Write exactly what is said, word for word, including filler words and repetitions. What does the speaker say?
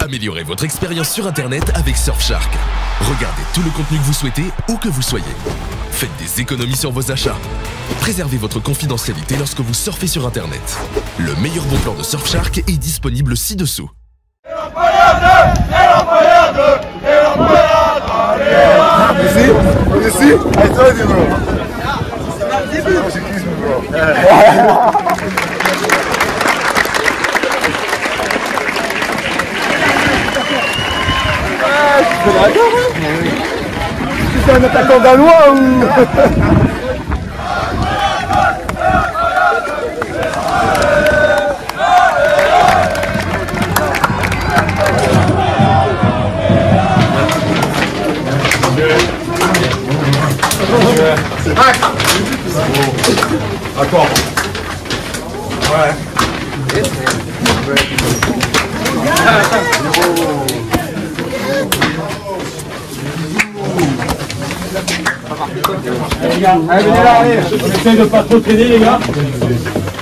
Améliorez votre expérience sur Internet avec Surfshark. Regardez tout le contenu que vous souhaitez, où que vous soyez. Faites des économies sur vos achats. Préservez votre confidentialité lorsque vous surfez sur Internet. Le meilleur bon plan de Surfshark est disponible ci-dessous. C'est un attaquant danois ou... D'accord. Ouais. Allez, venez là, allez. On essaye de pas trop traîner, les gars.